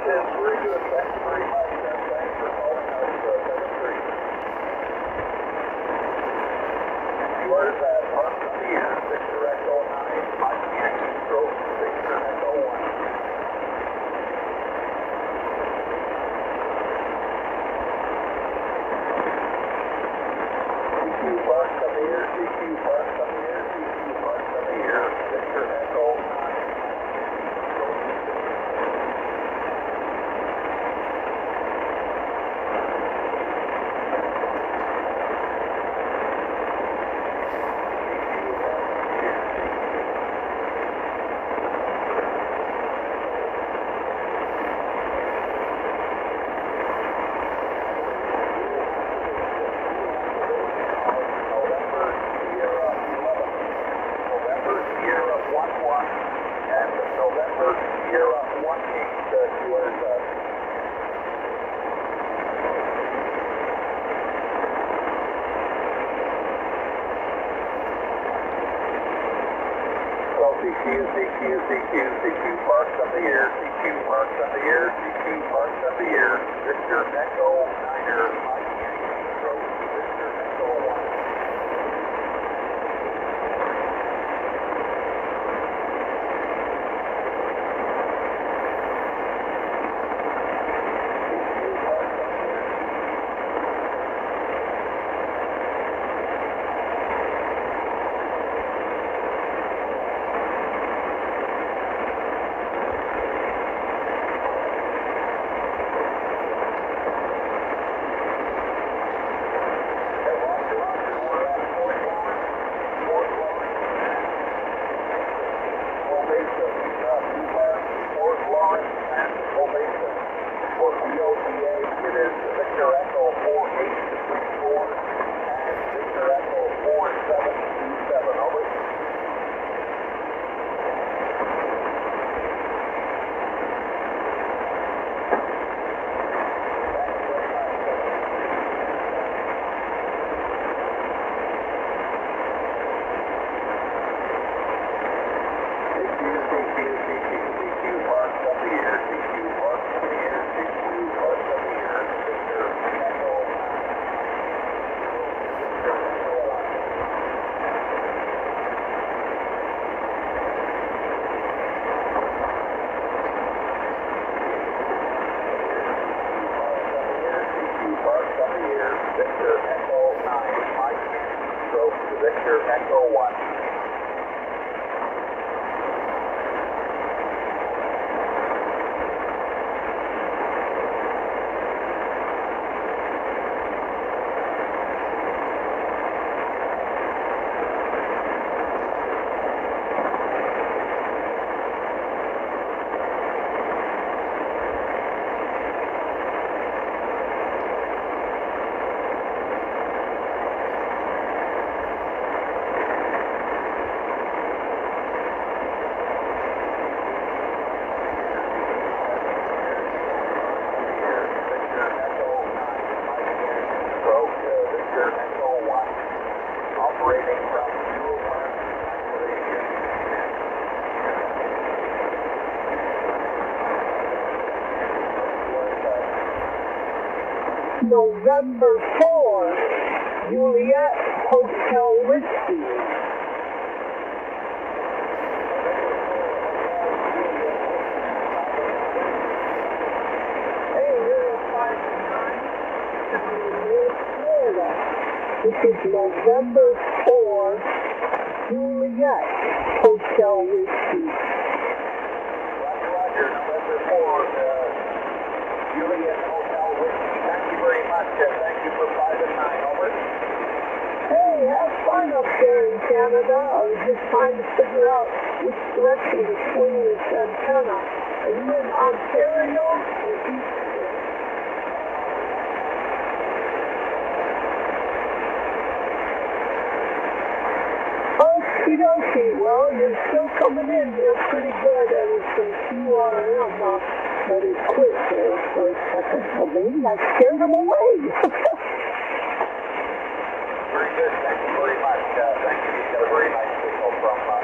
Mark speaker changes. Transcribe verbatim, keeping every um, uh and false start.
Speaker 1: is very good. Thanks very much. And thanks for calling us, uh, seven three. What is that? Park of the year, Victor Echo nine, Mike Yankee, Stroke, Victor Echo one. C Q Park of the year, C Q Park of the year, C Q Park of the year, Victor Echo nine, Mike Yankee, Stroke, C Q, C Q, C Q, C Q Parks of the year, C Q Parks of the year, C Q Parks of the year, Victor Echo Niner, Mike Yankee, Stroke, Victor Echo one. Victor Echo one.
Speaker 2: November fourth, Juliet Hotel Whiskey. Hey, you're five nine, Florida. This is November fourth, Juliet Hotel Whiskey.
Speaker 1: Roger, Roger, November fourth, uh, Juliet Hotel Whiskey. Thank you very much. Uh, thank you for five and nine. Over.
Speaker 2: Hey, have fun up there in Canada. I was just trying to figure out which direction to swing this antenna. Are you in Ontario or Eastern? Okie dokie. Well, you're still coming in here pretty good. There was some Q R M uh, that is quick there for a second. Well, maybe I scared him away.
Speaker 1: Very good. Thank you very much. Uh, thank you. You got a very nice signal from uh,